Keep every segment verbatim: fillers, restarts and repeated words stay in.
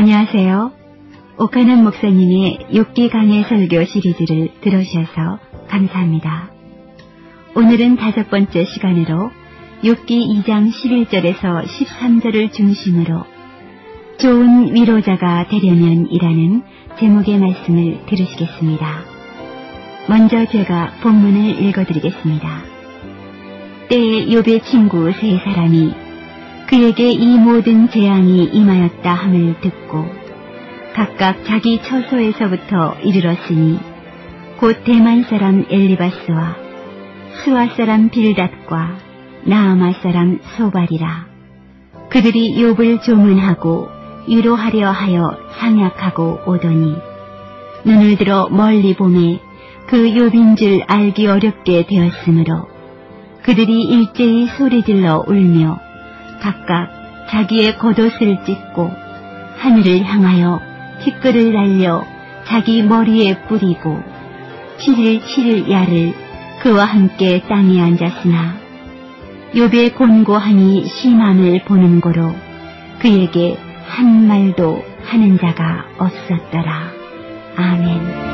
안녕하세요. 오카남 목사님의 욥기 강해 설교 시리즈를 들어주셔서 감사합니다. 오늘은 다섯 번째 시간으로 욥기 이 장 십일 절에서 십삼 절을 중심으로 좋은 위로자가 되려면이라는 제목의 말씀을 들으시겠습니다. 먼저 제가 본문을 읽어드리겠습니다. 때에 욥의 친구 세 사람이 그에게 이 모든 재앙이 임하였다 함을 듣고 각각 자기 처소에서부터 이르렀으니 곧 대만 사람 엘리바스와 수아 사람 빌닷과 나아마 사람 소발이라. 그들이 욥을 조문하고 위로하려 하여 상약하고 오더니 눈을 들어 멀리 보매 그 욥인 줄 알기 어렵게 되었으므로 그들이 일제히 소리질러 울며 각각 자기의 겉옷을 찢고 하늘을 향하여 티끌을 날려 자기 머리에 뿌리고 칠일 칠일 야를 그와 함께 땅에 앉았으나 욥의 곤고함이 심함을 보는 고로 그에게 한 말도 하는 자가 없었더라. 아멘.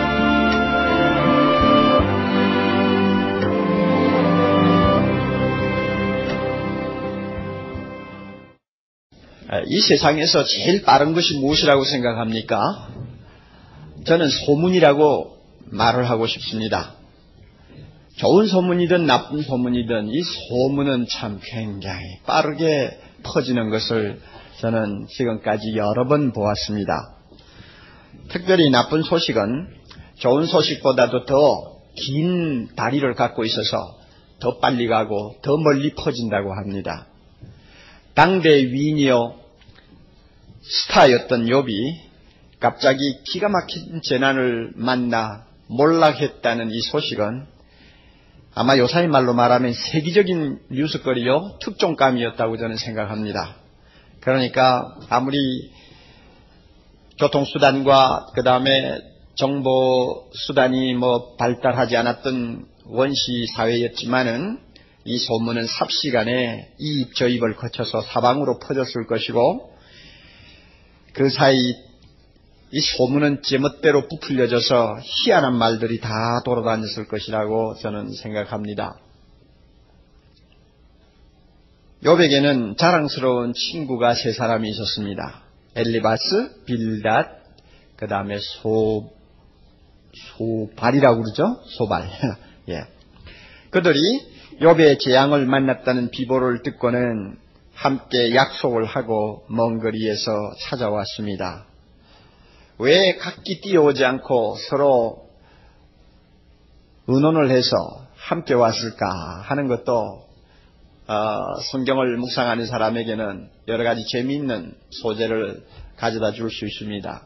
이 세상에서 제일 빠른 것이 무엇이라고 생각합니까? 저는 소문이라고 말을 하고 싶습니다. 좋은 소문이든 나쁜 소문이든 이 소문은 참 굉장히 빠르게 퍼지는 것을 저는 지금까지 여러 번 보았습니다. 특별히 나쁜 소식은 좋은 소식보다도 더 긴 다리를 갖고 있어서 더 빨리 가고 더 멀리 퍼진다고 합니다. 당대 위인이요 스타였던 욥이 갑자기 기가 막힌 재난을 만나 몰락했다는 이 소식은 아마 요사이 말로 말하면 세계적인 뉴스거리요 특종감이었다고 저는 생각합니다. 그러니까 아무리 교통수단과 그 다음에 정보수단이 뭐 발달하지 않았던 원시 사회였지만은 이 소문은 삽시간에 이입 저입을 거쳐서 사방으로 퍼졌을 것이고 그 사이 이 소문은 제멋대로 부풀려져서 희한한 말들이 다 돌아다녔을 것이라고 저는 생각합니다. 욥에게는 자랑스러운 친구가 세 사람이 있었습니다. 엘리바스, 빌닷, 그 다음에 소, 소발이라고 그러죠? 소발. 예. 그들이 욥의 재앙을 만났다는 비보를 듣고는 함께 약속을 하고 먼 거리에서 찾아왔습니다. 왜 각기 뛰어오지 않고 서로 의논을 해서 함께 왔을까 하는 것도 어, 성경을 묵상하는 사람에게는 여러 가지 재미있는 소재를 가져다 줄 수 있습니다.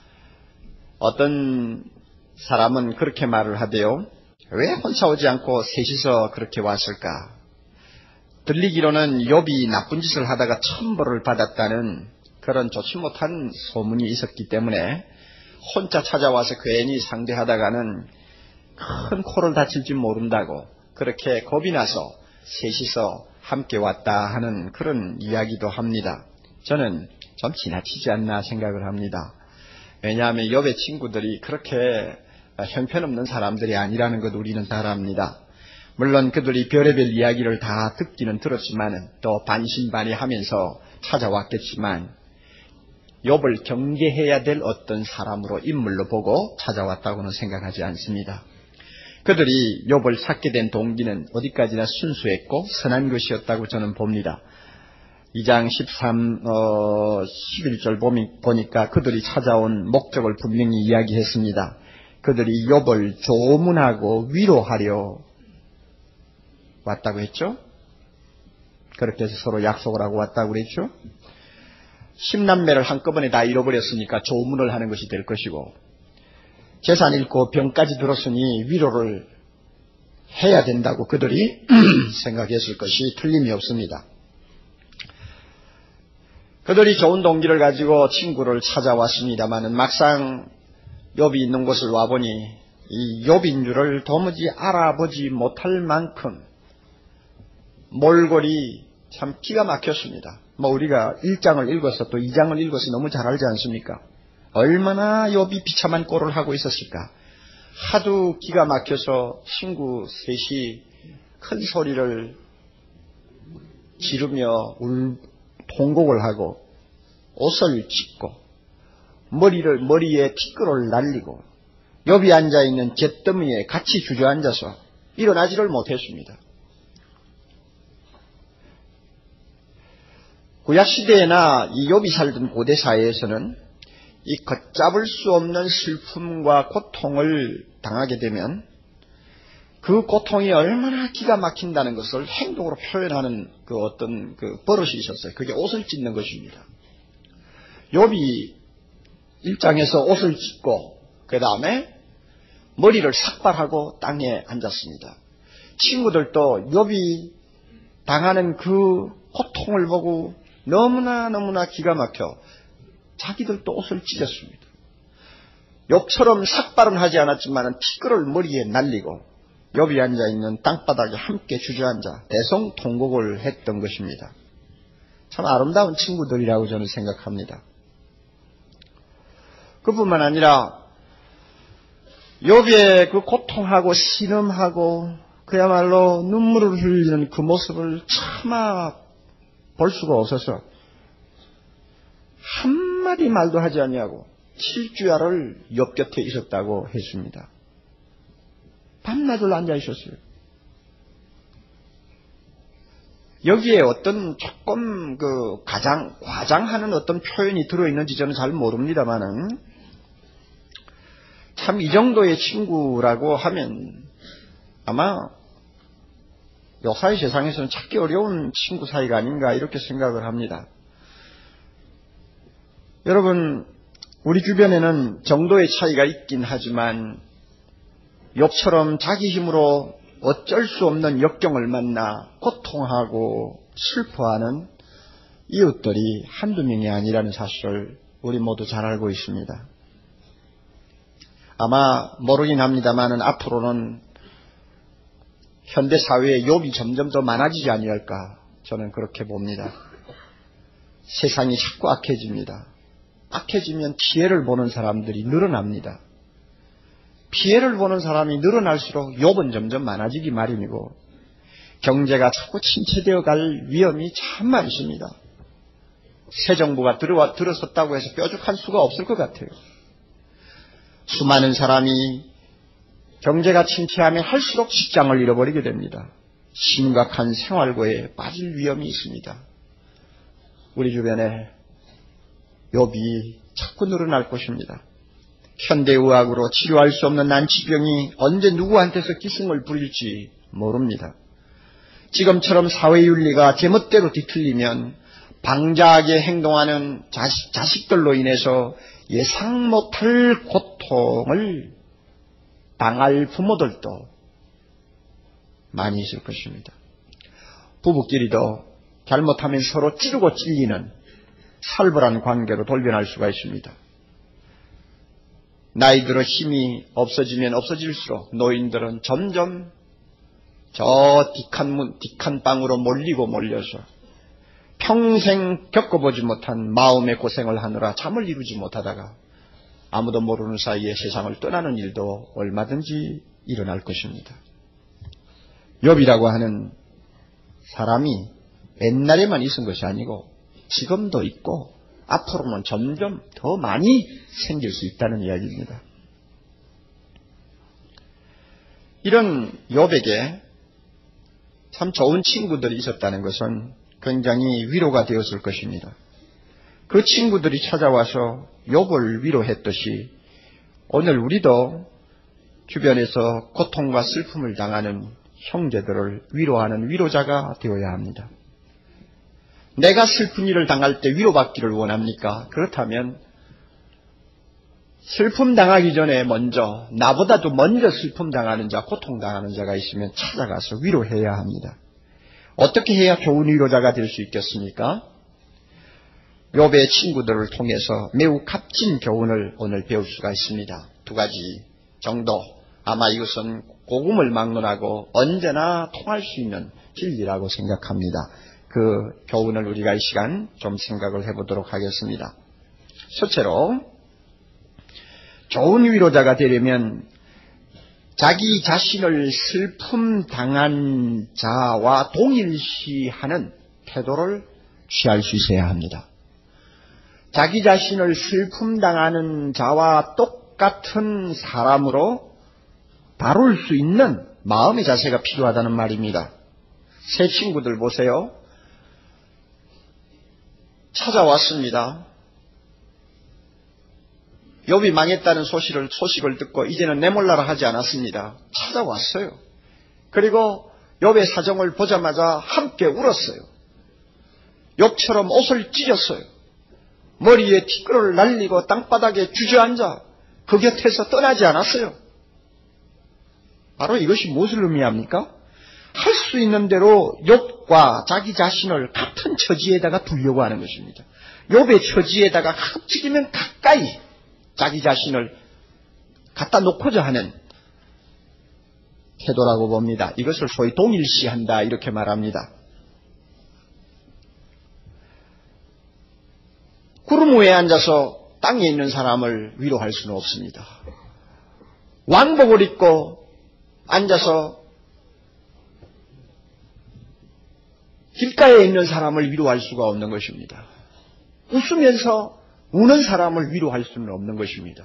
어떤 사람은 그렇게 말을 하대요. 왜 혼자 오지 않고 셋이서 그렇게 왔을까? 들리기로는 욥이 나쁜 짓을 하다가 천벌을 받았다는 그런 좋지 못한 소문이 있었기 때문에 혼자 찾아와서 괜히 상대하다가는 큰 코를 다칠지 모른다고 그렇게 겁이 나서 셋이서 함께 왔다 하는 그런 이야기도 합니다. 저는 좀 지나치지 않나 생각을 합니다. 왜냐하면 욥의 친구들이 그렇게 형편없는 사람들이 아니라는 것 우리는 다 압니다. 물론 그들이 별의별 이야기를 다 듣기는 들었지만 또 반신반의하면서 찾아왔겠지만 욥을 경계해야 될 어떤 사람으로 인물로 보고 찾아왔다고는 생각하지 않습니다. 그들이 욥을 찾게 된 동기는 어디까지나 순수했고 선한 것이었다고 저는 봅니다. 이 장 십삼, 어, 십일 절 보니까 그들이 찾아온 목적을 분명히 이야기했습니다. 그들이 욥을 조문하고 위로하려 왔다고 했죠. 그렇게 해서 서로 약속을 하고 왔다고 그랬죠. 십남매를 한꺼번에 다 잃어버렸으니까 조문을 하는 것이 될 것이고 재산 잃고 병까지 들었으니 위로를 해야 된다고 그들이 생각했을 것이 틀림이 없습니다. 그들이 좋은 동기를 가지고 친구를 찾아왔습니다마는 막상 욥이 있는 곳을 와보니 이 욥인 줄을 도무지 알아보지 못할 만큼 몰골이 참 기가 막혔습니다. 뭐 우리가 일 장을 읽어서 또 이 장을 읽어서 너무 잘 알지 않습니까? 얼마나 욥이 비참한 꼴을 하고 있었을까. 하도 기가 막혀서 친구 셋이 큰 소리를 지르며 울, 통곡을 하고 옷을 찢고 머리를 머리에 티끌을 날리고 욥이 앉아있는 잿더미에 같이 주저앉아서 일어나지를 못했습니다. 구약시대에나 이 욥이 살던 고대 사회에서는 이 걷잡을 수 없는 슬픔과 고통을 당하게 되면 그 고통이 얼마나 기가 막힌다는 것을 행동으로 표현하는 그 어떤 그 버릇이 있었어요. 그게 옷을 찢는 것입니다. 욥이 일 장에서 옷을 찢고 그 다음에 머리를 삭발하고 땅에 앉았습니다. 친구들도 욥이 당하는 그 고통을 보고 너무나 너무나 기가 막혀 자기들도 옷을 찢었습니다. 욥처럼 삭발은 하지 않았지만 티끌을 머리에 날리고 욥이 앉아있는 땅바닥에 함께 주저앉아 대성통곡을 했던 것입니다. 참 아름다운 친구들이라고 저는 생각합니다. 그뿐만 아니라 욥의 그 고통하고 신음하고 그야말로 눈물을 흘리는 그 모습을 차마 볼 수가 없어서 한마디 말도 하지 아니하고 칠주야를 욥 곁에 있었다고 했습니다. 밤낮을 앉아 있었어요. 여기에 어떤 조금 그 가장 과장하는 어떤 표현이 들어있는지 저는 잘 모릅니다만은 참 이 정도의 친구라고 하면 아마 요사이 세상에서는 찾기 어려운 친구 사이가 아닌가 이렇게 생각을 합니다. 여러분 우리 주변에는 정도의 차이가 있긴 하지만 욥처럼 자기 힘으로 어쩔 수 없는 역경을 만나 고통하고 슬퍼하는 이웃들이 한두 명이 아니라는 사실을 우리 모두 잘 알고 있습니다. 아마 모르긴 합니다만은 앞으로는 현대사회에 욥이 점점 더 많아지지 아니할까 저는 그렇게 봅니다. 세상이 자꾸 악해집니다. 악해지면 피해를 보는 사람들이 늘어납니다. 피해를 보는 사람이 늘어날수록 욥은 점점 많아지기 마련이고 경제가 자꾸 침체되어 갈 위험이 참 많습니다. 새 정부가 들어와, 들어섰다고 해서 뾰족한 수가 없을 것 같아요. 수많은 사람이 경제가 침체하면 할수록 직장을 잃어버리게 됩니다. 심각한 생활고에 빠질 위험이 있습니다. 우리 주변에 욥이 자꾸 늘어날 것입니다. 현대의학으로 치료할 수 없는 난치병이 언제 누구한테서 기승을 부릴지 모릅니다. 지금처럼 사회윤리가 제멋대로 뒤틀리면 방자하게 행동하는 자식, 자식들로 인해서 예상 못할 고통을 당할 부모들도 많이 있을 것입니다. 부부끼리도 잘못하면 서로 찌르고 찔리는 살벌한 관계로 돌변할 수가 있습니다. 나이 들어 힘이 없어지면 없어질수록 노인들은 점점 저 뒷한 문, 뒷한 방으로 몰리고 몰려서 평생 겪어보지 못한 마음의 고생을 하느라 잠을 이루지 못하다가 아무도 모르는 사이에 세상을 떠나는 일도 얼마든지 일어날 것입니다. 욥이라고 하는 사람이 옛날에만 있은 것이 아니고 지금도 있고 앞으로는 점점 더 많이 생길 수 있다는 이야기입니다. 이런 욥에게 참 좋은 친구들이 있었다는 것은 굉장히 위로가 되었을 것입니다. 그 친구들이 찾아와서 욥을 위로했듯이 오늘 우리도 주변에서 고통과 슬픔을 당하는 형제들을 위로하는 위로자가 되어야 합니다. 내가 슬픈 일을 당할 때 위로받기를 원합니까? 그렇다면 슬픔 당하기 전에 먼저 나보다도 먼저 슬픔 당하는 자, 고통 당하는 자가 있으면 찾아가서 위로해야 합니다. 어떻게 해야 좋은 위로자가 될 수 있겠습니까? 욥의 친구들을 통해서 매우 값진 교훈을 오늘 배울 수가 있습니다. 두 가지 정도. 아마 이것은 복음을 막론하고 언제나 통할 수 있는 진리라고 생각합니다. 그 교훈을 우리가 이 시간 좀 생각을 해보도록 하겠습니다. 첫째로 좋은 위로자가 되려면 자기 자신을 슬픔 당한 자와 동일시하는 태도를 취할 수 있어야 합니다. 자기 자신을 슬픔 당하는 자와 똑같은 사람으로 다룰 수 있는 마음의 자세가 필요하다는 말입니다. 새 친구들 보세요. 찾아왔습니다. 욥이 망했다는 소식을, 소식을 듣고 이제는 내 몰라라 하지 않았습니다. 찾아왔어요. 그리고 욥의 사정을 보자마자 함께 울었어요. 욥처럼 옷을 찢었어요. 머리에 티끌을 날리고 땅바닥에 주저앉아 그 곁에서 떠나지 않았어요. 바로 이것이 무엇을 의미합니까? 할 수 있는 대로 욥과 자기 자신을 같은 처지에다가 두려고 하는 것입니다. 욥의 처지에다가 가급적이면 가까이 자기 자신을 갖다 놓고자 하는 태도라고 봅니다. 이것을 소위 동일시한다 이렇게 말합니다. 구름 위에 앉아서 땅에 있는 사람을 위로할 수는 없습니다. 왕복을 입고 앉아서 길가에 있는 사람을 위로할 수가 없는 것입니다. 웃으면서 우는 사람을 위로할 수는 없는 것입니다.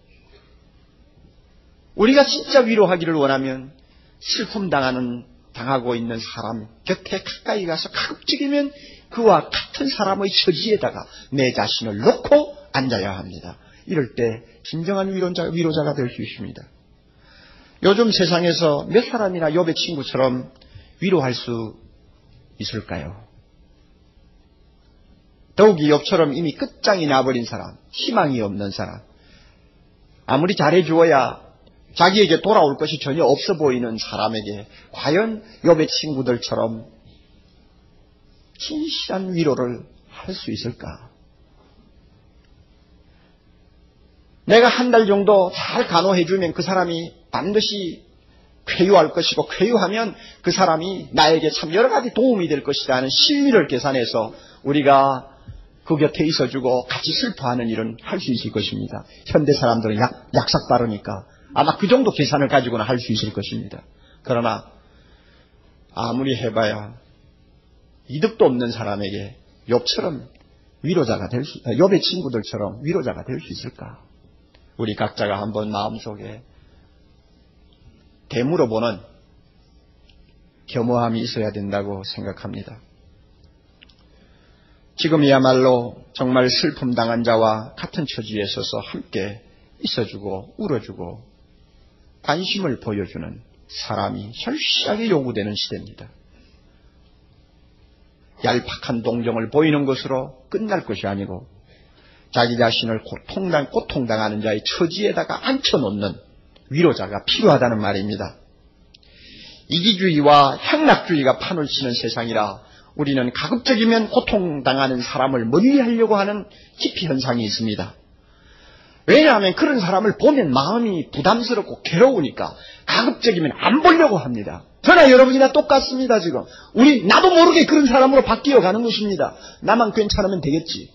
우리가 진짜 위로하기를 원하면 슬픔 당하는, 당하고 있는 사람 곁에 가까이 가서 가급적이면 그와 같은 사람의 처지에다가 내 자신을 놓고 앉아야 합니다. 이럴 때 진정한 위로자, 위로자가 될 수 있습니다. 요즘 세상에서 몇 사람이나 욥의 친구처럼 위로할 수 있을까요? 더욱이 욥처럼 이미 끝장이 나버린 사람, 희망이 없는 사람, 아무리 잘해주어야 자기에게 돌아올 것이 전혀 없어 보이는 사람에게 과연 욥의 친구들처럼 진실한 위로를 할 수 있을까? 내가 한 달 정도 잘 간호해주면 그 사람이 반드시 쾌유할 것이고, 쾌유하면 그 사람이 나에게 참 여러 가지 도움이 될 것이다 하는 신비를 계산해서 우리가 그 곁에 있어주고 같이 슬퍼하는 일은 할 수 있을 것입니다. 현대 사람들은 약, 약삭 빠르니까 아마 그 정도 계산을 가지고는 할 수 있을 것입니다. 그러나 아무리 해봐야 이득도 없는 사람에게 욥처럼 위로자가 될 수, 욥의 친구들처럼 위로자가 될 수 있을까? 우리 각자가 한번 마음속에 되물어보는 겸허함이 있어야 된다고 생각합니다. 지금이야말로 정말 슬픔 당한 자와 같은 처지에 서서 함께 있어주고 울어주고 관심을 보여주는 사람이 절실하게 요구되는 시대입니다. 얄팍한 동정을 보이는 것으로 끝날 것이 아니고 자기 자신을 고통당, 고통당하는 자의 처지에다가 앉혀놓는 위로자가 필요하다는 말입니다. 이기주의와 향락주의가 판을 치는 세상이라 우리는 가급적이면 고통당하는 사람을 멀리하려고 하는 기피 현상이 있습니다. 왜냐하면 그런 사람을 보면 마음이 부담스럽고 괴로우니까 가급적이면 안 보려고 합니다. 저나 여러분이나 똑같습니다. 지금 우리 나도 모르게 그런 사람으로 바뀌어가는 것입니다. 나만 괜찮으면 되겠지.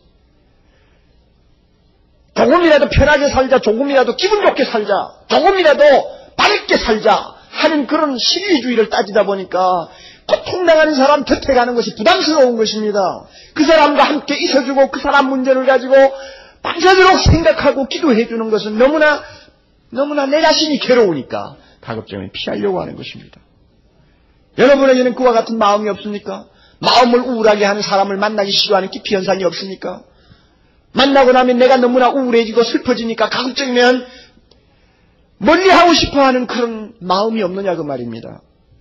조금이라도 편하게 살자, 조금이라도 기분 좋게 살자, 조금이라도 밝게 살자 하는 그런 시기주의를 따지다 보니까 고통당하는 사람 곁에 가는 것이 부담스러운 것입니다. 그 사람과 함께 있어주고 그 사람 문제를 가지고 밤새도록 생각하고 기도해 주는 것은 너무나 너무나 내 자신이 괴로우니까 가급적이면 피하려고 하는 것입니다. 여러분에게는 그와 같은 마음이 없습니까? 마음을 우울하게 하는 사람을 만나기 싫어하는 기피 현상이 없습니까? 만나고 나면 내가 너무나 우울해지고 슬퍼지니까 가급적이면 멀리하고 싶어하는 그런 마음이 없느냐 그 말입니다.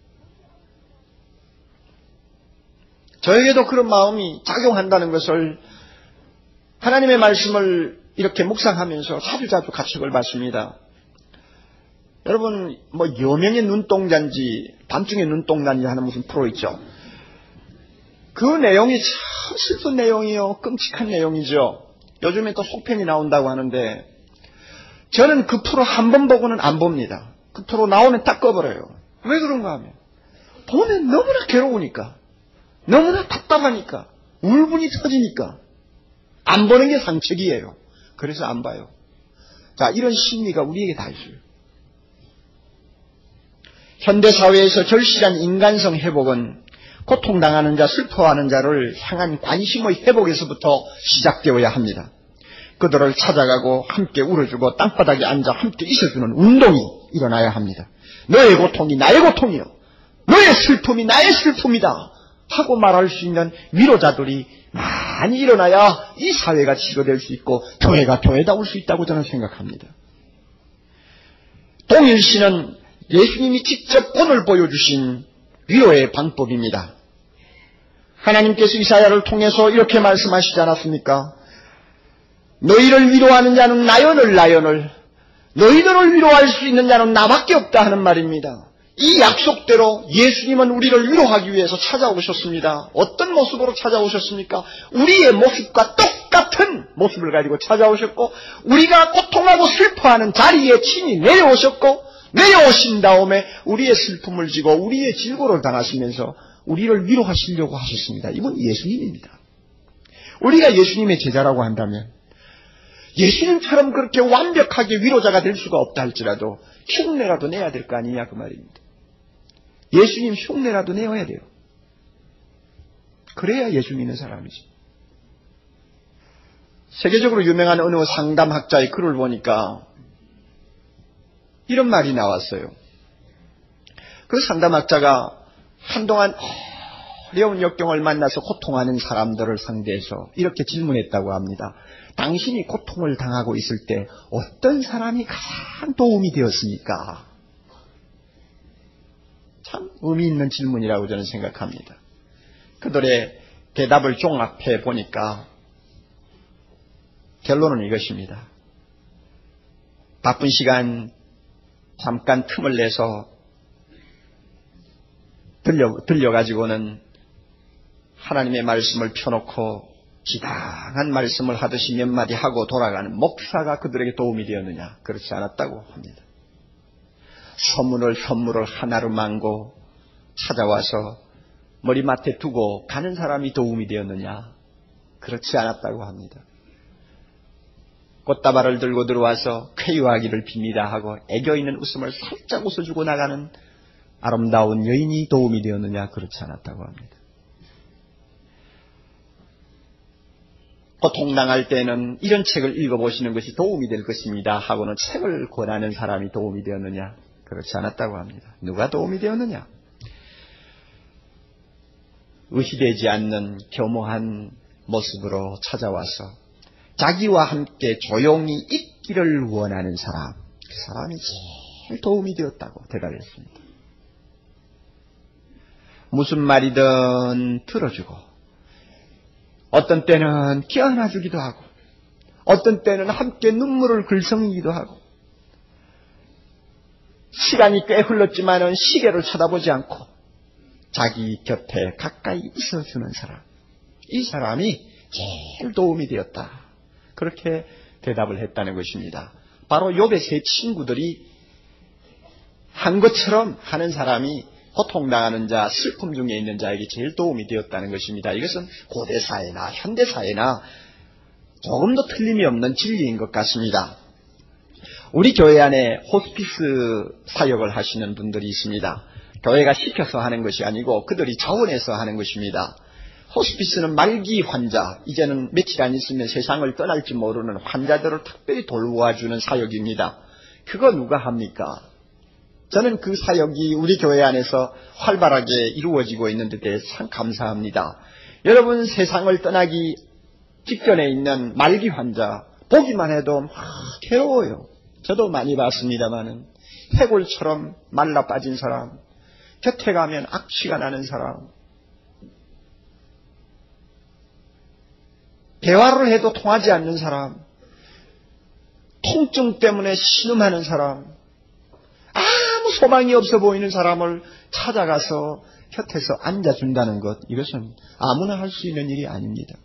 저에게도 그런 마음이 작용한다는 것을 하나님의 말씀을 이렇게 묵상하면서 자주자주 가책을 받습니다. 여러분 뭐 여명의 눈동자인지 밤중에 눈동자인지 하는 무슨 프로 있죠. 그 내용이 참 슬픈 내용이요. 끔찍한 내용이죠. 요즘에 또 속편이 나온다고 하는데 저는 그 프로 한 번 보고는 안 봅니다. 그 프로 나오면 딱 꺼버려요. 왜 그런가 하면 보면 너무나 괴로우니까. 너무나 답답하니까, 울분이 터지니까 안 보는 게 상책이에요. 그래서 안 봐요. 자, 이런 심리가 우리에게 다 있어요. 현대사회에서 절실한 인간성 회복은 고통당하는 자, 슬퍼하는 자를 향한 관심의 회복에서부터 시작되어야 합니다. 그들을 찾아가고 함께 울어주고 땅바닥에 앉아 함께 있어주는 운동이 일어나야 합니다. 너의 고통이 나의 고통이요, 너의 슬픔이 나의 슬픔이다 하고 말할 수 있는 위로자들이 많이 일어나야 이 사회가 치료될 수 있고 교회가 교회다울 수 있다고 저는 생각합니다. 동일시는 예수님이 직접 오늘 보여주신 위로의 방법입니다. 하나님께서 이사야를 통해서 이렇게 말씀하시지 않았습니까? 너희를 위로하는 자는 나연을 나연을, 너희들을 위로할 수 있는 자는 나밖에 없다 하는 말입니다. 이 약속대로 예수님은 우리를 위로하기 위해서 찾아오셨습니다. 어떤 모습으로 찾아오셨습니까? 우리의 모습과 똑같은 모습을 가지고 찾아오셨고, 우리가 고통하고 슬퍼하는 자리에 친히 내려오셨고, 내려오신 다음에 우리의 슬픔을 지고 우리의 질고를 당하시면서 우리를 위로하시려고 하셨습니다. 이건 예수님입니다. 우리가 예수님의 제자라고 한다면 예수님처럼 그렇게 완벽하게 위로자가 될 수가 없다 할지라도 흉내라도 내야 될 거 아니냐 그 말입니다. 예수님 흉내라도 내어야 돼요. 그래야 예수 믿는 사람이지. 세계적으로 유명한 어느 상담학자의 글을 보니까 이런 말이 나왔어요. 그 상담학자가 한동안 어려운 역경을 만나서 고통하는 사람들을 상대해서 이렇게 질문했다고 합니다. 당신이 고통을 당하고 있을 때 어떤 사람이 가장 도움이 되었습니까? 참 의미 있는 질문이라고 저는 생각합니다. 그들의 대답을 종합해 보니까 결론은 이것입니다. 바쁜 시간 잠깐 틈을 내서 들려, 들려가지고는 하나님의 말씀을 펴놓고 지당한 말씀을 하듯이 몇 마디 하고 돌아가는 목사가 그들에게 도움이 되었느냐? 그렇지 않았다고 합니다. 선물을 선물을 하나로 만고 찾아와서 머리맡에 두고 가는 사람이 도움이 되었느냐? 그렇지 않았다고 합니다. 꽃다발을 들고 들어와서 쾌유하기를 빕니다 하고 애교 있는 웃음을 살짝 웃어주고 나가는 아름다운 여인이 도움이 되었느냐? 그렇지 않았다고 합니다. 고통당할 때는 이런 책을 읽어보시는 것이 도움이 될 것입니다 하고는 책을 권하는 사람이 도움이 되었느냐? 그렇지 않았다고 합니다. 누가 도움이 되었느냐? 의시되지 않는 겸허한 모습으로 찾아와서 자기와 함께 조용히 있기를 원하는 사람, 그 사람이 제일 도움이 되었다고 대답했습니다. 무슨 말이든 들어주고, 어떤 때는 껴안아주기도 하고, 어떤 때는 함께 눈물을 글썽이기도 하고, 시간이 꽤 흘렀지만은 시계를 쳐다보지 않고 자기 곁에 가까이 있어주는 사람, 이 사람이 제일 도움이 되었다. 그렇게 대답을 했다는 것입니다. 바로 욥의 세 친구들이 한 것처럼 하는 사람이 고통당하는 자, 슬픔 중에 있는 자에게 제일 도움이 되었다는 것입니다. 이것은 고대사회나 현대사회나 조금 더 틀림이 없는 진리인 것 같습니다. 우리 교회 안에 호스피스 사역을 하시는 분들이 있습니다. 교회가 시켜서 하는 것이 아니고 그들이 자원해서 하는 것입니다. 호스피스는 말기 환자, 이제는 며칠 안 있으면 세상을 떠날지 모르는 환자들을 특별히 돌보아주는 사역입니다. 그거 누가 합니까? 저는 그 사역이 우리 교회 안에서 활발하게 이루어지고 있는 데 대해서 참 감사합니다. 여러분, 세상을 떠나기 직전에 있는 말기 환자 보기만 해도 막 괴로워요. 저도 많이 봤습니다마는 해골처럼 말라 빠진 사람, 곁에 가면 악취가 나는 사람, 대화를 해도 통하지 않는 사람, 통증 때문에 신음하는 사람, 아무 소망이 없어 보이는 사람을 찾아가서 곁에서 앉아준다는 것, 이것은 아무나 할 수 있는 일이 아닙니다.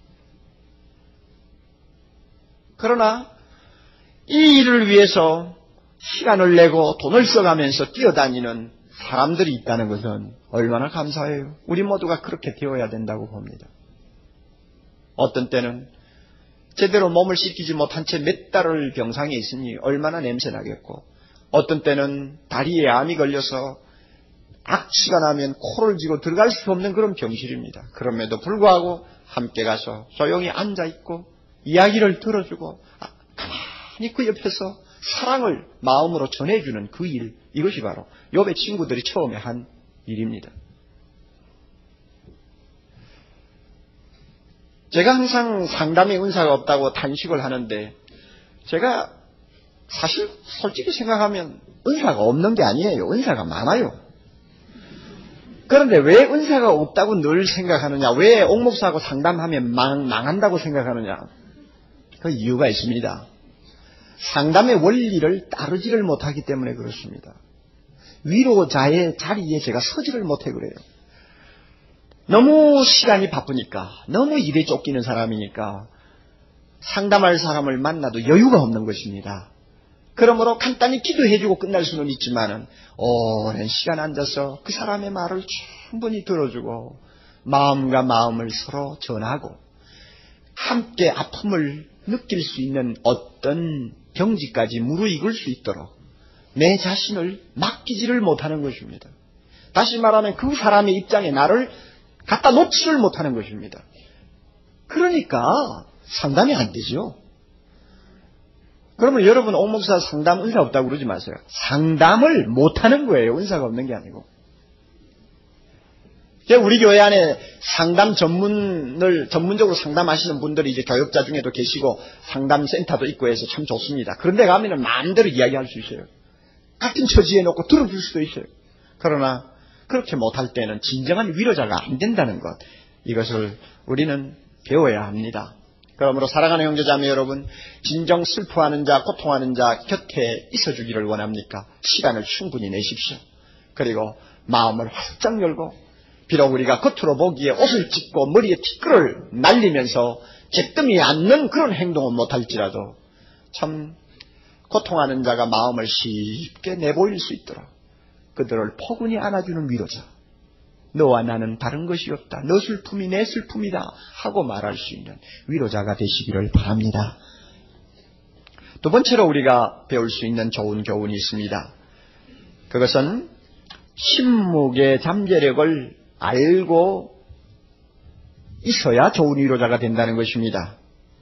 그러나 이 일을 위해서 시간을 내고 돈을 써가면서 뛰어다니는 사람들이 있다는 것은 얼마나 감사해요. 우리 모두가 그렇게 되어야 된다고 봅니다. 어떤 때는 제대로 몸을 씻기지 못한 채 몇 달을 병상에 있으니 얼마나 냄새나겠고, 어떤 때는 다리에 암이 걸려서 악취가 나면 코를 쥐고 들어갈 수 없는 그런 병실입니다. 그럼에도 불구하고 함께 가서 조용히 앉아있고 이야기를 들어주고 가만히 그 옆에서 사랑을 마음으로 전해주는 그 일, 이것이 바로 욥의 친구들이 처음에 한 일입니다. 제가 항상 상담에 은사가 없다고 탄식을 하는데, 제가 사실 솔직히 생각하면 은사가 없는 게 아니에요. 은사가 많아요. 그런데 왜 은사가 없다고 늘 생각하느냐, 왜 옥목사하고 상담하면 망, 망한다고 생각하느냐, 그 이유가 있습니다. 상담의 원리를 따르지를 못하기 때문에 그렇습니다. 위로자의 자리에 제가 서지를 못해 그래요. 너무 시간이 바쁘니까, 너무 일에 쫓기는 사람이니까 상담할 사람을 만나도 여유가 없는 것입니다. 그러므로 간단히 기도해주고 끝날 수는 있지만은 오랜 시간 앉아서 그 사람의 말을 충분히 들어주고 마음과 마음을 서로 전하고 함께 아픔을 느낄 수 있는 어떤 경지까지 무르익을 수 있도록 내 자신을 맡기지를 못하는 것입니다. 다시 말하면 그 사람의 입장에 나를 갖다 놓지를 못하는 것입니다. 그러니까 상담이 안 되죠. 그러면 여러분 옥목사 상담 은사 없다고 그러지 마세요. 상담을 못하는 거예요. 은사가 없는 게 아니고. 우리 교회 안에 상담 전문을 전문적으로 상담하시는 분들이 이제 교육자 중에도 계시고 상담센터도 있고 해서 참 좋습니다. 그런데 가면은 마음대로 이야기할 수 있어요. 같은 처지에 놓고 들어줄 수도 있어요. 그러나 그렇게 못할 때는 진정한 위로자가 안 된다는 것, 이것을 우리는 배워야 합니다. 그러므로 사랑하는 형제자매 여러분, 진정 슬퍼하는 자, 고통하는 자 곁에 있어주기를 원합니까? 시간을 충분히 내십시오. 그리고 마음을 활짝 열고, 비록 우리가 겉으로 보기에 옷을 찢고 머리에 티끌을 날리면서 잿더미 않는 그런 행동은 못할지라도 참 고통하는 자가 마음을 쉽게 내보일 수 있도록 그들을 포근히 안아주는 위로자, 너와 나는 다른 것이 없다, 너 슬픔이 내 슬픔이다 하고 말할 수 있는 위로자가 되시기를 바랍니다. 두 번째로 우리가 배울 수 있는 좋은 교훈이 있습니다. 그것은 침묵의 잠재력을 알고 있어야 좋은 위로자가 된다는 것입니다.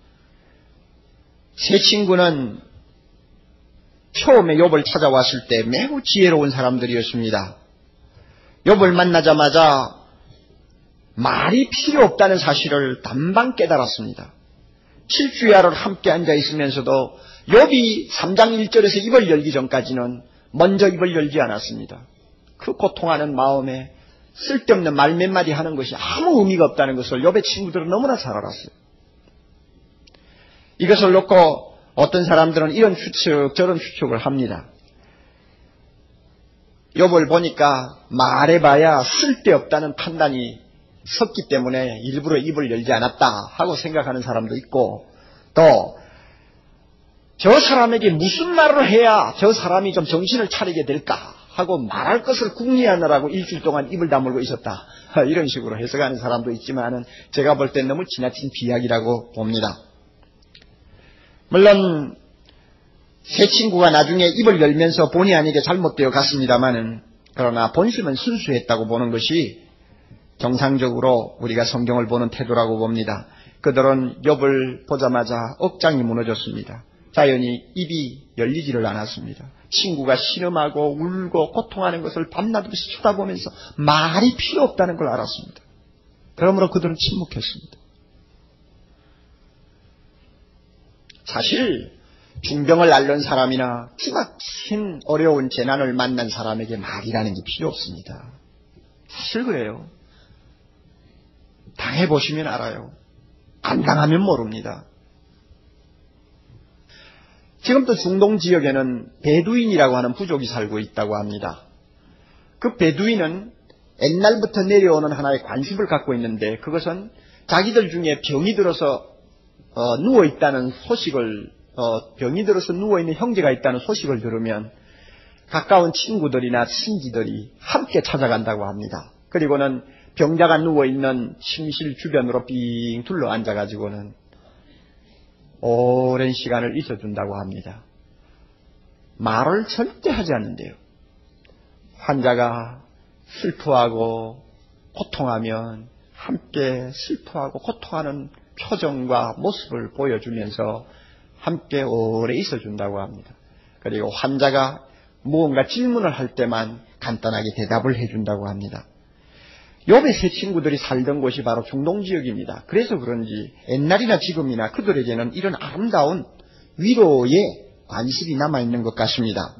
세 친구는 처음에 욥을 찾아왔을 때 매우 지혜로운 사람들이었습니다. 욥을 만나자마자 말이 필요 없다는 사실을 단방 깨달았습니다. 칠주야를 함께 앉아 있으면서도 욥이 삼 장 일 절에서 입을 열기 전까지는 먼저 입을 열지 않았습니다. 그 고통하는 마음에 쓸데없는 말 몇 마디 하는 것이 아무 의미가 없다는 것을 욥의 친구들은 너무나 잘 알았어요. 이것을 놓고 어떤 사람들은 이런 추측 저런 추측을 합니다. 욥을 보니까 말해봐야 쓸데없다는 판단이 섰기 때문에 일부러 입을 열지 않았다 하고 생각하는 사람도 있고, 또 저 사람에게 무슨 말을 해야 저 사람이 좀 정신을 차리게 될까 하고 말할 것을 궁리하느라고 일주일 동안 입을 다물고 있었다, 이런 식으로 해석하는 사람도 있지만은 제가 볼 땐 너무 지나친 비약이라고 봅니다. 물론 세 친구가 나중에 입을 열면서 본의 아니게 잘못되어 갔습니다마는, 그러나 본심은 순수했다고 보는 것이 정상적으로 우리가 성경을 보는 태도라고 봅니다. 그들은 욥을 보자마자 억장이 무너졌습니다. 자연히 입이 열리지를 않았습니다. 친구가 신음하고 울고 고통하는 것을 밤낮없이 쳐다보면서 말이 필요 없다는 걸 알았습니다. 그러므로 그들은 침묵했습니다. 사실 중병을 앓는 사람이나 기막힌 어려운 재난을 만난 사람에게 말이라는 게 필요 없습니다. 사실 그래요. 당해보시면 알아요. 안 당하면 모릅니다. 지금도 중동 지역에는 베두인이라고 하는 부족이 살고 있다고 합니다. 그 베두인은 옛날부터 내려오는 하나의 관습을 갖고 있는데, 그것은 자기들 중에 병이 들어서 어, 누워있다는 소식을 어, 병이 들어서 누워있는 형제가 있다는 소식을 들으면 가까운 친구들이나 친지들이 함께 찾아간다고 합니다. 그리고는 병자가 누워있는 침실 주변으로 빙 둘러 앉아가지고는 오랜 시간을 있어준다고 합니다. 말을 절대 하지 않는데요. 환자가 슬퍼하고 고통하면 함께 슬퍼하고 고통하는 표정과 모습을 보여주면서 함께 오래 있어준다고 합니다. 그리고 환자가 무언가 질문을 할 때만 간단하게 대답을 해준다고 합니다. 욥의 세 친구들이 살던 곳이 바로 중동지역입니다. 그래서 그런지 옛날이나 지금이나 그들에게는 이런 아름다운 위로의 관심이 남아있는 것 같습니다.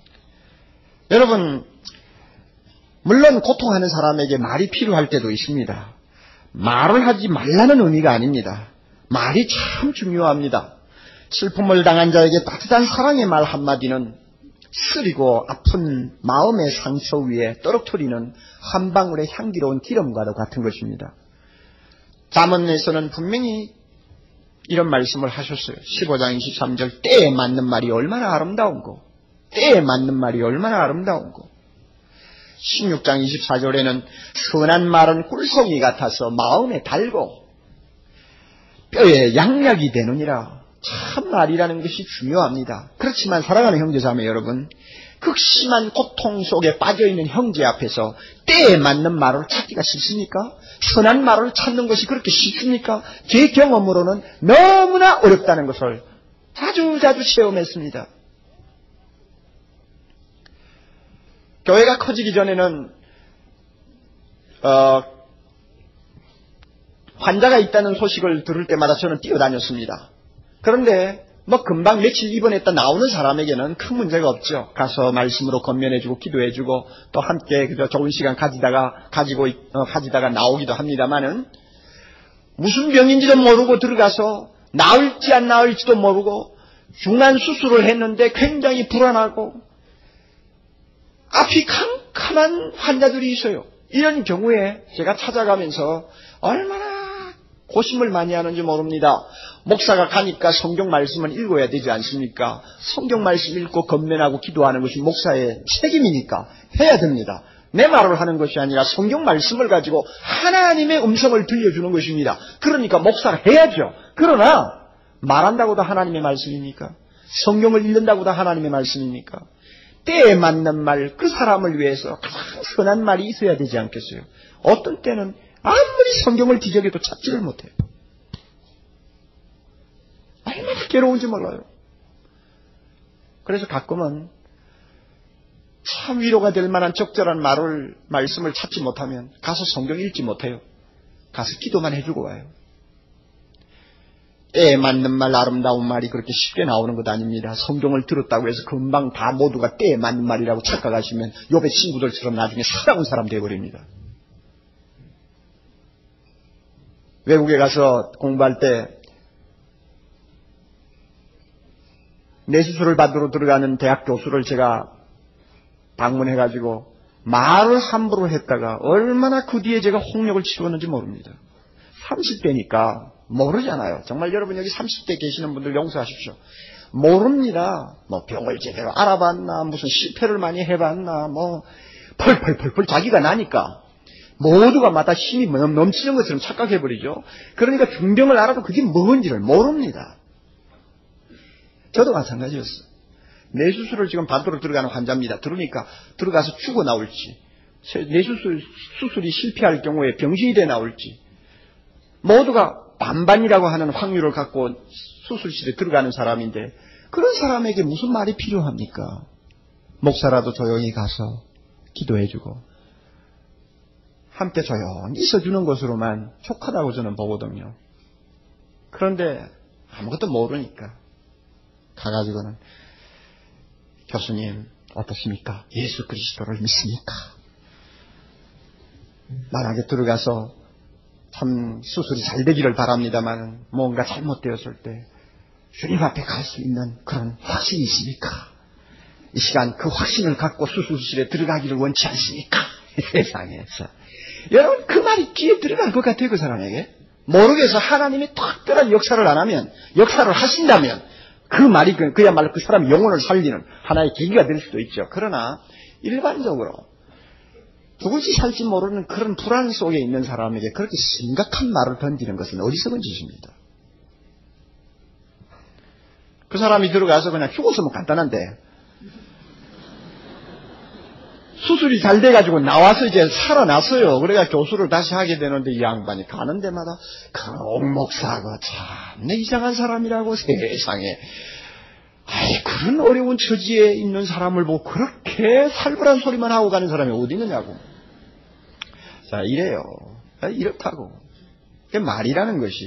여러분, 물론 고통하는 사람에게 말이 필요할 때도 있습니다. 말을 하지 말라는 의미가 아닙니다. 말이 참 중요합니다. 슬픔을 당한 자에게 따뜻한 사랑의 말 한마디는 쓰리고 아픈 마음의 상처 위에 떨어뜨리는 한 방울의 향기로운 기름과도 같은 것입니다. 잠언에서는 분명히 이런 말씀을 하셨어요. 십오 장 이십삼 절, 때에 맞는 말이 얼마나 아름다운고, 때에 맞는 말이 얼마나 아름다운고. 십육 장 이십사 절에는 선한 말은 꿀송이 같아서 마음에 달고 뼈에 양약이 되느니라. 참 말이라는 것이 중요합니다. 그렇지만 사랑하는 형제자매 여러분, 극심한 고통 속에 빠져있는 형제 앞에서 때에 맞는 말을 찾기가 쉽습니까? 선한 말을 찾는 것이 그렇게 쉽습니까? 제 경험으로는 너무나 어렵다는 것을 자주 자주 체험했습니다. 교회가 커지기 전에는 어, 환자가 있다는 소식을 들을 때마다 저는 뛰어다녔습니다. 그런데 뭐 금방 며칠 입원했다 나오는 사람에게는 큰 문제가 없죠. 가서 말씀으로 건면해주고 기도해주고 또 함께 그저 좋은 시간 가지다가 가지고 어, 가지다가 나오기도 합니다만은 무슨 병인지도 모르고 들어가서 나을지 안 나을지도 모르고 중간 수술을 했는데 굉장히 불안하고 앞이 캄캄한 환자들이 있어요. 이런 경우에 제가 찾아가면서 얼마나 고심을 많이 하는지 모릅니다. 목사가 가니까 성경 말씀은 읽어야 되지 않습니까? 성경 말씀 읽고 건면하고 기도하는 것이 목사의 책임이니까 해야 됩니다. 내 말을 하는 것이 아니라 성경 말씀을 가지고 하나님의 음성을 들려주는 것입니다. 그러니까 목사가 해야죠. 그러나 말한다고 다 하나님의 말씀입니까? 성경을 읽는다고 다 하나님의 말씀입니까? 때에 맞는 말, 그 사람을 위해서 가장 선한 말이 있어야 되지 않겠어요? 어떤 때는 아무리 성경을 뒤적여도 찾지를 못해요. 얼마나 괴로운지 몰라요. 그래서 가끔은 참 위로가 될 만한 적절한 말을, 말씀을 찾지 못하면 가서 성경 읽지 못해요. 가서 기도만 해주고 와요. 때에 맞는 말, 아름다운 말이 그렇게 쉽게 나오는 것 아닙니다. 성경을 들었다고 해서 금방 다 모두가 때에 맞는 말이라고 착각하시면 욥의 친구들처럼 나중에 사다운 사람 되어버립니다. 외국에 가서 공부할 때 뇌수술을 받으러 들어가는 대학 교수를 제가 방문해가지고 말을 함부로 했다가 얼마나 그 뒤에 제가 홍역을 치렀는지 모릅니다. 삼십 대니까 모르잖아요. 정말 여러분 여기 삼십 대 계시는 분들 용서하십시오. 모릅니다. 뭐 병을 제대로 알아봤나, 무슨 실패를 많이 해봤나, 뭐 펄펄펄펄 자기가 나니까 모두가 마다 힘이 넘치는 것처럼 착각해버리죠. 그러니까 중병을 알아도 그게 뭔지를 모릅니다. 저도 마찬가지였어요. 뇌수술을 지금 받으러 들어가는 환자입니다. 들으니까 들어가서 죽어 나올지, 뇌수술 수술이 실패할 경우에 병신이 돼 나올지, 모두가 반반이라고 하는 확률을 갖고 수술실에 들어가는 사람인데 그런 사람에게 무슨 말이 필요합니까? 목사라도 조용히 가서 기도해주고 함께 조용히 있어주는 것으로만 촉하다고 저는 보거든요. 그런데 아무것도 모르니까 가가지고는 교수님 어떻습니까? 예수 그리스도를 믿습니까? 만약에 들어가서 참 수술이 잘 되기를 바랍니다만 뭔가 잘못되었을 때 주님 앞에 갈 수 있는 그런 확신이 있습니까? 이 시간 그 확신을 갖고 수술실에 들어가기를 원치 않습니까? 세상에서 여러분 그 말이 귀에 들어갈 것 같아요. 그 사람에게 모르겠어. 하나님이 특별한 역사를 안 하면, 역사를 하신다면 그 말이 그야말로 그 사람 영혼을 살리는 하나의 계기가 될 수도 있죠. 그러나 일반적으로 죽을지 살지 모르는 그런 불안 속에 있는 사람에게 그렇게 심각한 말을 던지는 것은 어리석은 짓입니다. 그 사람이 들어가서 그냥 죽었으면 간단한데 수술이 잘 돼가지고 나와서 이제 살아났어요. 그래가 교수를 다시 하게 되는데 이 양반이 가는 데마다 그 목사가 참 이상한 사람이라고 세상에. 아이, 그런 어려운 처지에 있는 사람을 보고 그렇게 살벌한 소리만 하고 가는 사람이 어디 있느냐고. 자, 이래요. 이렇다고. 그 말이라는 것이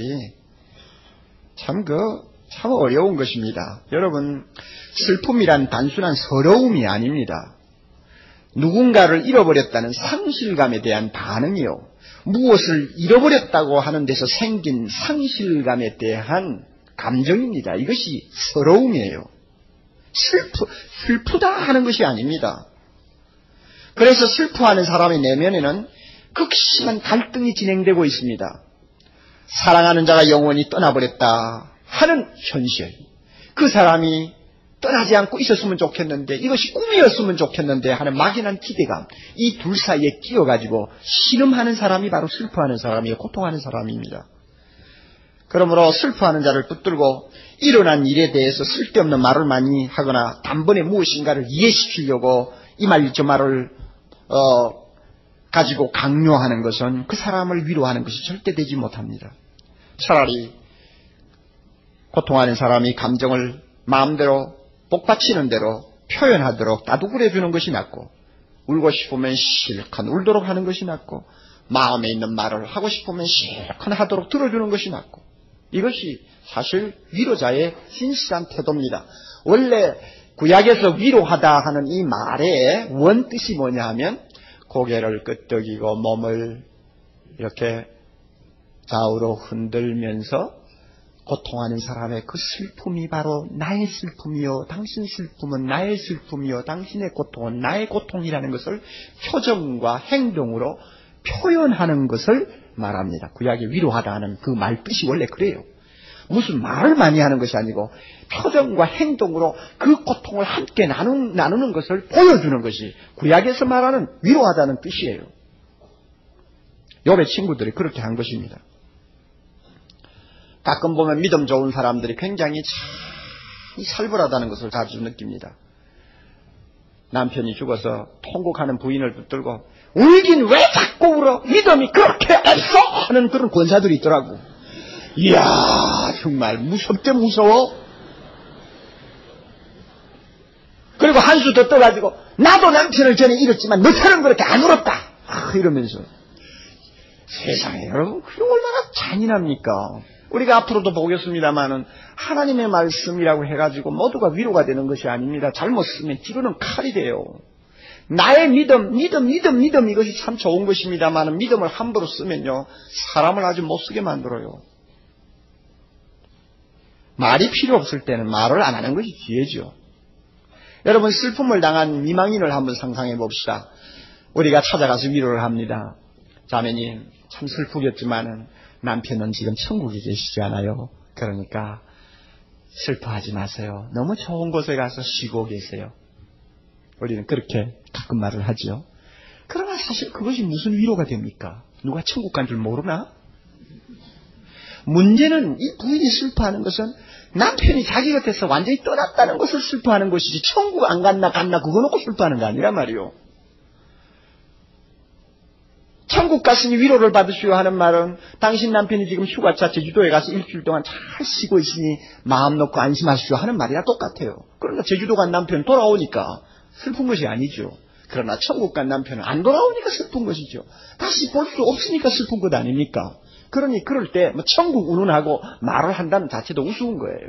참 그, 참 어려운 것입니다. 여러분, 슬픔이란 단순한 서러움이 아닙니다. 누군가를 잃어버렸다는 상실감에 대한 반응이요. 무엇을 잃어버렸다고 하는 데서 생긴 상실감에 대한 감정입니다. 이것이 서러움이에요. 슬프, 슬프다 하는 것이 아닙니다. 그래서 슬퍼하는 사람의 내면에는 극심한 갈등이 진행되고 있습니다. 사랑하는 자가 영원히 떠나버렸다 하는 현실. 그 사람이 떠나지 않고 있었으면 좋겠는데, 이것이 꿈이었으면 좋겠는데 하는 막연한 기대감, 이 둘 사이에 끼어가지고 신음하는 사람이 바로 슬퍼하는 사람이고 고통하는 사람입니다. 그러므로 슬퍼하는 자를 붙들고 일어난 일에 대해서 쓸데없는 말을 많이 하거나 단번에 무엇인가를 이해시키려고 이 말 저 말을 어, 가지고 강요하는 것은 그 사람을 위로하는 것이 절대 되지 못합니다. 차라리 고통하는 사람이 감정을 마음대로 복받치는 대로 표현하도록 따두구려 주는 것이 낫고, 울고 싶으면 실컷 울도록 하는 것이 낫고, 마음에 있는 말을 하고 싶으면 실컷 하도록 들어주는 것이 낫고, 이것이 사실 위로자의 진실한 태도입니다. 원래 구약에서 위로하다 하는 이 말의 원뜻이 뭐냐 하면 고개를 끄덕이고 몸을 이렇게 좌우로 흔들면서 고통하는 사람의 그 슬픔이 바로 나의 슬픔이요, 당신 슬픔은 나의 슬픔이요, 당신의 고통은 나의 고통이라는 것을 표정과 행동으로 표현하는 것을 말합니다. 구약의 위로하다 하는 그 말 뜻이 원래 그래요. 무슨 말을 많이 하는 것이 아니고 표정과 행동으로 그 고통을 함께 나누는, 나누는 것을 보여주는 것이 구약에서 말하는 위로하다는 뜻이에요. 욥의 친구들이 그렇게 한 것입니다. 가끔 보면 믿음 좋은 사람들이 굉장히 참 살벌하다는 것을 자주 느낍니다. 남편이 죽어서 통곡하는 부인을 붙들고 울긴 왜 자꾸 울어? 믿음이 그렇게 없어? 하는 그런 권사들이 있더라고. 이야, 정말 무섭대 무서워. 그리고 한 수 더 떠가지고 나도 남편을 전에 잃었지만 너처럼 그렇게 안 울었다. 아, 이러면서 세상에 여러분, 그게 얼마나 잔인합니까? 우리가 앞으로도 보겠습니다마는 하나님의 말씀이라고 해가지고 모두가 위로가 되는 것이 아닙니다. 잘못 쓰면 뒤로는 칼이 돼요. 나의 믿음, 믿음, 믿음, 믿음 이것이 참 좋은 것입니다마는 믿음을 함부로 쓰면요 사람을 아주 못쓰게 만들어요. 말이 필요 없을 때는 말을 안 하는 것이 기회죠. 여러분, 슬픔을 당한 미망인을 한번 상상해 봅시다. 우리가 찾아가서 위로를 합니다. 자매님, 참 슬프겠지만은 남편은 지금 천국에 계시지 않아요. 그러니까 슬퍼하지 마세요. 너무 좋은 곳에 가서 쉬고 계세요. 우리는 그렇게 가끔 말을 하죠. 그러나 사실 그것이 무슨 위로가 됩니까? 누가 천국 간 줄 모르나? 문제는 이 부인이 슬퍼하는 것은 남편이 자기 곁에서 완전히 떠났다는 것을 슬퍼하는 것이지 천국 안 갔나 갔나 그거 놓고 슬퍼하는 거 아니란 말이요. 천국 갔으니 위로를 받으시오 하는 말은 당신 남편이 지금 휴가차 제주도에 가서 일주일 동안 잘 쉬고 있으니 마음 놓고 안심하시오 하는 말이랑 똑같아요. 그러나 제주도 간 남편 돌아오니까 슬픈 것이 아니죠. 그러나 천국 간 남편은 안 돌아오니까 슬픈 것이죠. 다시 볼 수 없으니까 슬픈 것 아닙니까? 그러니 그럴 때 뭐 천국 운운하고 말을 한다는 자체도 우스운 거예요.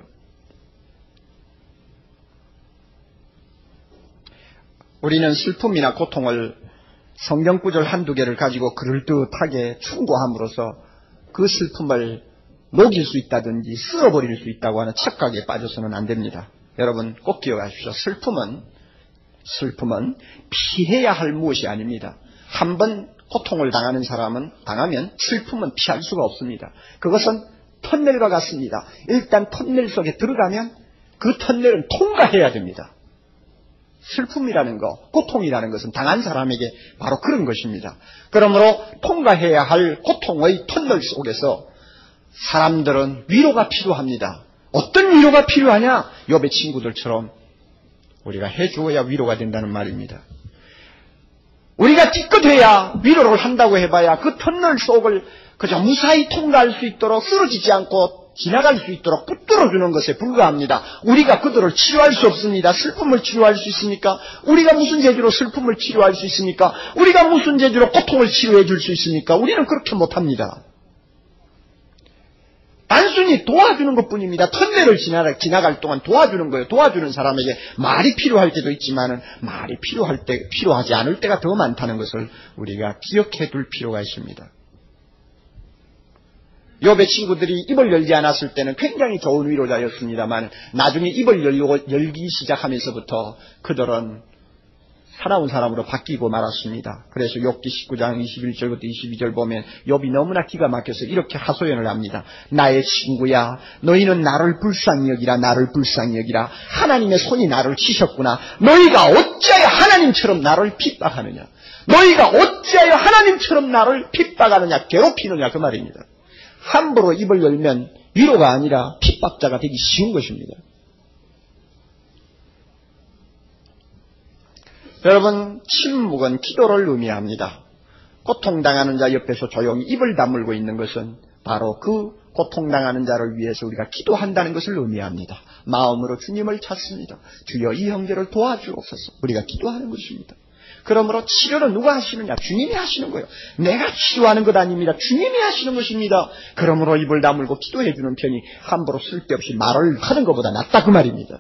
우리는 슬픔이나 고통을 성경 구절 한두 개를 가지고 그럴듯하게 충고함으로써 그 슬픔을 녹일 수 있다든지 쓸어버릴 수 있다고 하는 착각에 빠져서는 안 됩니다. 여러분 꼭 기억하십시오. 슬픔은 슬픔은 피해야 할 무엇이 아닙니다. 한번 고통을 당하는 사람은 당하면 슬픔은 피할 수가 없습니다. 그것은 터널과 같습니다. 일단 터널 속에 들어가면 그 터널은 통과해야 됩니다. 슬픔이라는 거, 고통이라는 것은 당한 사람에게 바로 그런 것입니다. 그러므로 통과해야 할 고통의 터널 속에서 사람들은 위로가 필요합니다. 어떤 위로가 필요하냐? 욥의 친구들처럼 우리가 해주어야 위로가 된다는 말입니다. 우리가 띠끗해야 위로를 한다고 해봐야 그 터널 속을 그저 무사히 통과할 수 있도록 쓰러지지 않고 지나갈 수 있도록 붙들어주는 것에 불과합니다. 우리가 그들을 치료할 수 없습니다. 슬픔을 치료할 수 있습니까? 우리가 무슨 재주로 슬픔을 치료할 수 있습니까? 우리가 무슨 재주로 고통을 치료해 줄 수 있습니까? 우리는 그렇게 못합니다. 단순히 도와주는 것뿐입니다. 터널을 지나갈, 지나갈 동안 도와주는 거예요. 도와주는 사람에게 말이 필요할 때도 있지만은 말이 필요할 때, 필요하지 않을 때가 더 많다는 것을 우리가 기억해 둘 필요가 있습니다. 욥의 친구들이 입을 열지 않았을 때는 굉장히 좋은 위로자였습니다만 나중에 입을 열고, 열기 시작하면서부터 그들은 사나운 사람으로 바뀌고 말았습니다. 그래서 욥기 십구 장 이십일 절부터 이십이 절 보면 욥이 너무나 기가 막혀서 이렇게 하소연을 합니다. 나의 친구야, 너희는 나를 불쌍히 여기라. 나를 불쌍히 여기라. 하나님의 손이 나를 치셨구나. 너희가 어찌하여 하나님처럼 나를 핍박하느냐. 너희가 어찌하여 하나님처럼 나를 핍박하느냐, 괴롭히느냐, 그 말입니다. 함부로 입을 열면 위로가 아니라 핍박자가 되기 쉬운 것입니다. 여러분, 침묵은 기도를 의미합니다. 고통당하는 자 옆에서 조용히 입을 다물고 있는 것은 바로 그 고통당하는 자를 위해서 우리가 기도한다는 것을 의미합니다. 마음으로 주님을 찾습니다. 주여 이 형제를 도와주옵소서. 우리가 기도하는 것입니다. 그러므로 치료는 누가 하시느냐? 주님이 하시는 거예요. 내가 치료하는 것 아닙니다. 주님이 하시는 것입니다. 그러므로 입을 다물고 기도해 주는 편이 함부로 쓸데없이 말을 하는 것보다 낫다 그 말입니다.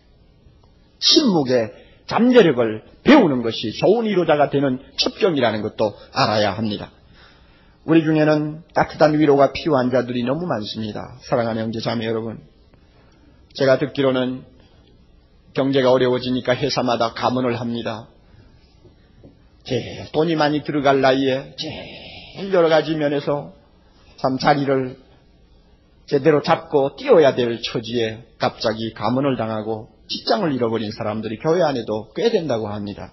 침묵의 잠재력을 배우는 것이 좋은 위로자가 되는 첩경이라는 것도 알아야 합니다. 우리 중에는 따뜻한 위로가 필요한 자들이 너무 많습니다. 사랑하는 형제 자매 여러분, 제가 듣기로는 경제가 어려워지니까 회사마다 감언을 합니다. 제일 돈이 많이 들어갈 나이에 제일 여러 가지 면에서 참 자리를 제대로 잡고 뛰어야 될 처지에 갑자기 감언을 당하고 직장을 잃어버린 사람들이 교회 안에도 꽤 된다고 합니다.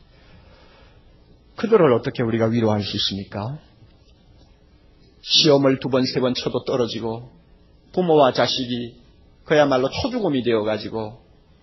그들을 어떻게 우리가 위로할 수 있습니까? 시험을 두 번, 세 번 쳐도 떨어지고 부모와 자식이 그야말로 초죽음이 되어가지고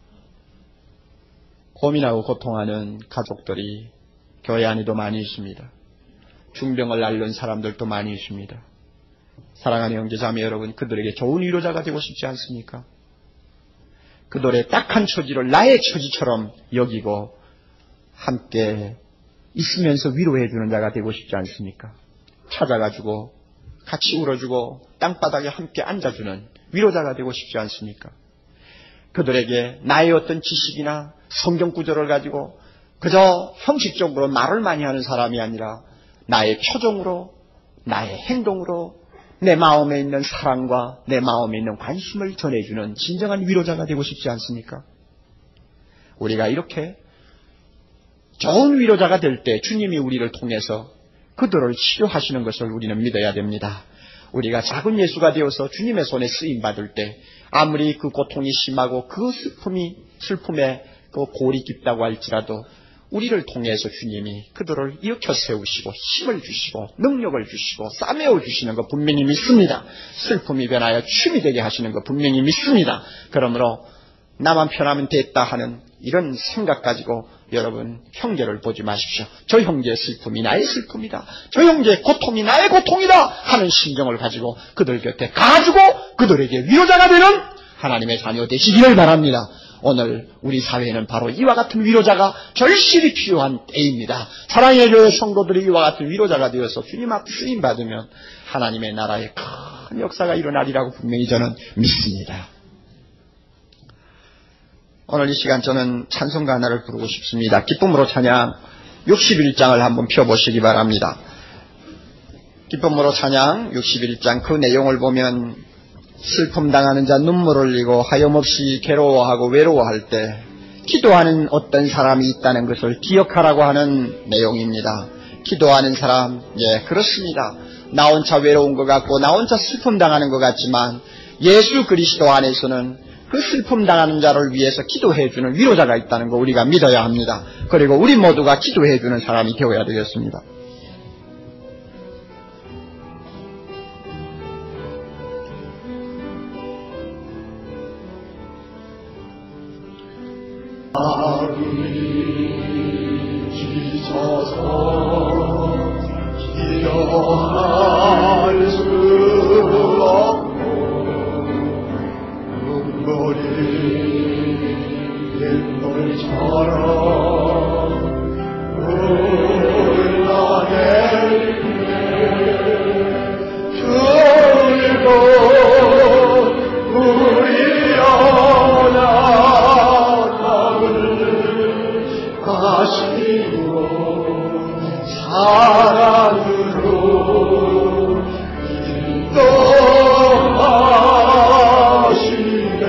고민하고 고통하는 가족들이 교회 안에도 많이 있습니다. 중병을 앓는 사람들도 많이 있습니다. 사랑하는 형제자매 여러분, 그들에게 좋은 위로자가 되고 싶지 않습니까? 그들의 딱한 처지를 나의 처지처럼 여기고 함께 있으면서 위로해 주는 자가 되고 싶지 않습니까? 찾아가지고 같이 울어주고 땅바닥에 함께 앉아주는 위로자가 되고 싶지 않습니까? 그들에게 나의 어떤 지식이나 성경 구절을 가지고 그저 형식적으로 말을 많이 하는 사람이 아니라 나의 표정으로, 나의 행동으로 내 마음에 있는 사랑과 내 마음에 있는 관심을 전해주는 진정한 위로자가 되고 싶지 않습니까? 우리가 이렇게 좋은 위로자가 될 때 주님이 우리를 통해서 그들을 치료하시는 것을 우리는 믿어야 됩니다. 우리가 작은 예수가 되어서 주님의 손에 쓰임받을 때 아무리 그 고통이 심하고 그 슬픔이, 슬픔에 그 골이 깊다고 할지라도 우리를 통해서 주님이 그들을 일으켜 세우시고 힘을 주시고 능력을 주시고 싸매어 주시는 것 분명히 믿습니다. 슬픔이 변하여 춤이 되게 하시는 것 분명히 믿습니다. 그러므로 나만 편하면 됐다 하는 이런 생각 가지고 여러분 형제를 보지 마십시오. 저 형제의 슬픔이 나의 슬픔이다. 저 형제의 고통이 나의 고통이다 하는 심정을 가지고 그들 곁에 가지고 그들에게 위로자가 되는 하나님의 자녀 되시기를 바랍니다. 오늘 우리 사회에는 바로 이와 같은 위로자가 절실히 필요한 때입니다. 사랑의 교회 성도들이 이와 같은 위로자가 되어서 주님 앞 쓰임받으면 하나님의 나라에 큰 역사가 일어나리라고 분명히 저는 믿습니다. 오늘 이 시간 저는 찬송가 하나를 부르고 싶습니다. 기쁨으로 찬양 육십일 장을 한번 펴보시기 바랍니다. 기쁨으로 찬양 육십일 장 그 내용을 보면 슬픔 당하는 자 눈물을 흘리고 하염없이 괴로워하고 외로워할 때 기도하는 어떤 사람이 있다는 것을 기억하라고 하는 내용입니다. 기도하는 사람, 예, 그렇습니다. 나 혼자 외로운 것 같고 나 혼자 슬픔 당하는 것 같지만 예수 그리스도 안에서는 그 슬픔 당하는 자를 위해서 기도해주는 위로자가 있다는 거 우리가 믿어야 합니다. 그리고 우리 모두가 기도해주는 사람이 되어야 되겠습니다. 기여할 수 없고 눈물이 빗물처럼 흘러내리네. 그리고 우리 연약함을 아시고 사랑으로 인도하시네.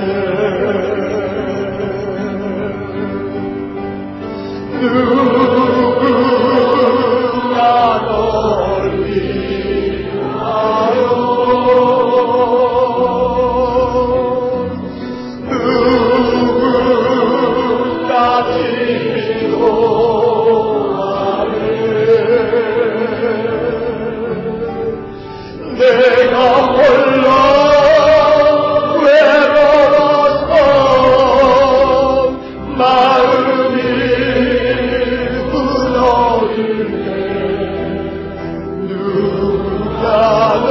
누구나 널 위하여 누구까지도 내가 홀로 외로워서 마음이 무너지네. 누가 널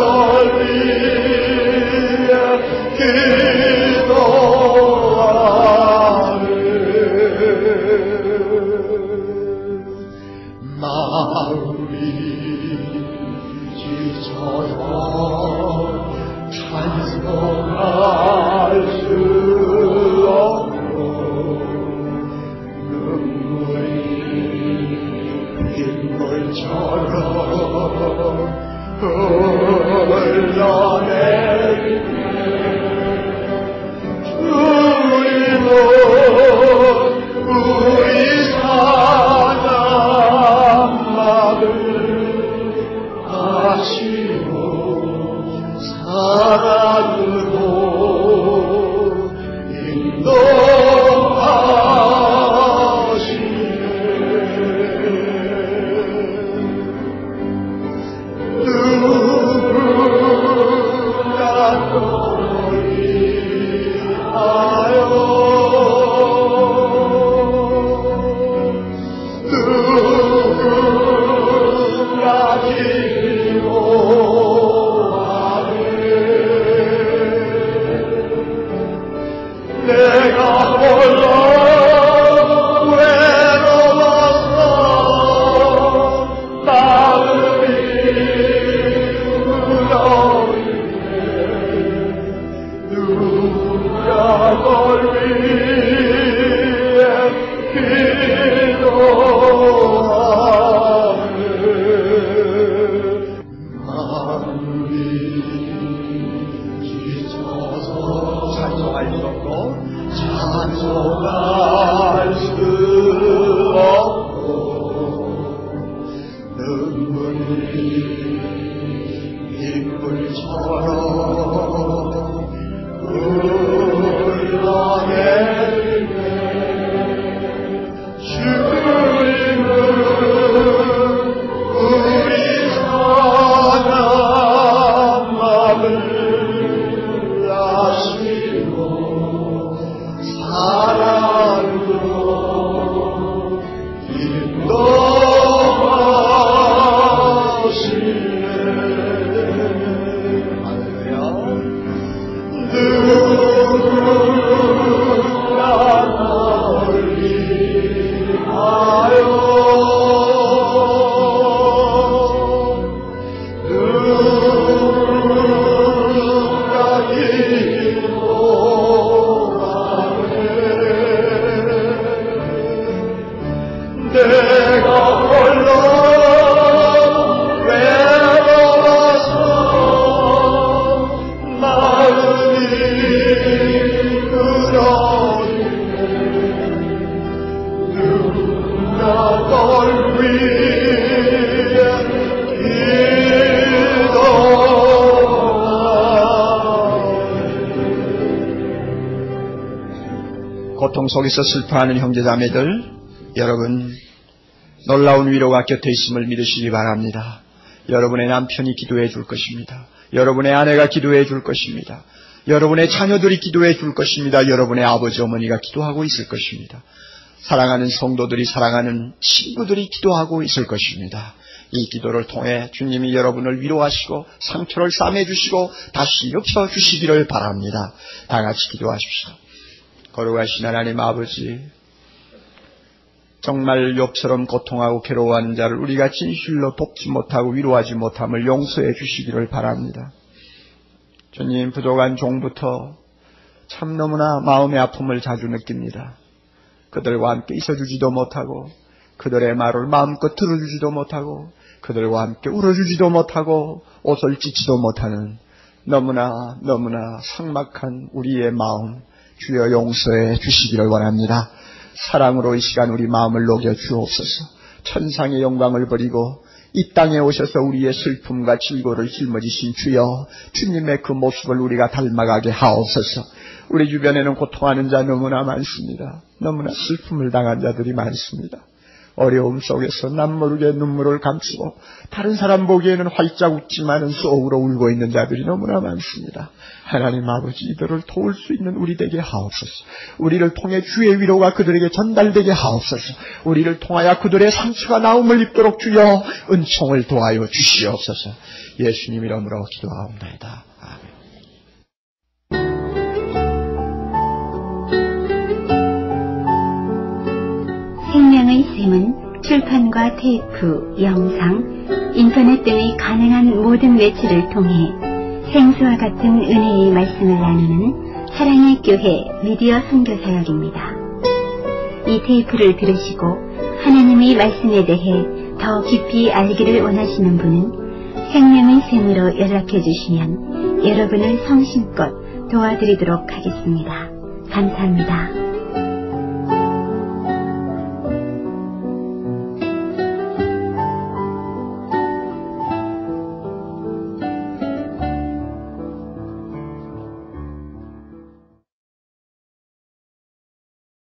위해 기도하네. 마음이 지쳐서 찬송할 수 없고 눈물이 빗물처럼 흘러내리네. 주님은 우리 사랑만을 아시고 사랑으로 인도하시네. 누구나 널 위하여 누구까지도 내가 홀로 외로워서 마음이 무너지네. 누가 널 위해 기도하네. 마음이 지쳐서 찬송할 수 없고 찬송할 수 없고 눈물이 빗물처럼 흘러내리네. 주님은 우리 사랑함을 아시고 사랑으로 인도하시네. 할렐루야. 누구나 널 위하여 누구까지도 고통 속에서 슬퍼하는 형제자매들, 여러분 놀라운 위로가 곁에 있음을 믿으시기 바랍니다. 여러분의 남편이 기도해 줄 것입니다. 여러분의 아내가 기도해 줄 것입니다. 여러분의 자녀들이 기도해 줄 것입니다. 여러분의 아버지 어머니가 기도하고 있을 것입니다. 사랑하는 성도들이, 사랑하는 친구들이 기도하고 있을 것입니다. 이 기도를 통해 주님이 여러분을 위로하시고 상처를 싸매주시고 다시 눕혀주시기를 바랍니다. 다 같이 기도하십시오. 거룩하신 하나님 아버지, 정말 욥처럼 고통하고 괴로워하는 자를 우리가 진실로 돕지 못하고 위로하지 못함을 용서해 주시기를 바랍니다. 주님, 부족한 종부터 참 너무나 마음의 아픔을 자주 느낍니다. 그들과 함께 있어주지도 못하고, 그들의 말을 마음껏 들어주지도 못하고, 그들과 함께 울어주지도 못하고, 옷을 찢지도 못하는 너무나 너무나 삭막한 우리의 마음, 주여 용서해 주시기를 원합니다. 사랑으로 이 시간 우리 마음을 녹여 주옵소서. 천상의 영광을 버리고 이 땅에 오셔서 우리의 슬픔과 질고를 짊어지신 주여, 주님의 그 모습을 우리가 닮아가게 하옵소서. 우리 주변에는 고통하는 자 너무나 많습니다. 너무나 슬픔을 당한 자들이 많습니다. 어려움 속에서 남모르게 눈물을 감추고 다른 사람 보기에는 활짝 웃지만은 속으로 울고 있는 자들이 너무나 많습니다. 하나님 아버지, 이들을 도울 수 있는 우리 되게 하옵소서. 우리를 통해 주의 위로가 그들에게 전달되게 하옵소서. 우리를 통하여 그들의 상처가 나음을 입도록 주여 은총을 도하여 주시옵소서. 예수님 이름으로 기도하옵나이다. 아멘. 생명의 샘은 출판과 테이프, 영상, 인터넷 등의 가능한 모든 매체를 통해 생수와 같은 은혜의 말씀을 나누는 사랑의 교회 미디어 선교사역입니다. 이 테이프를 들으시고 하나님의 말씀에 대해 더 깊이 알기를 원하시는 분은 생명의 샘으로 연락해 주시면 여러분을 성심껏 도와드리도록 하겠습니다. 감사합니다.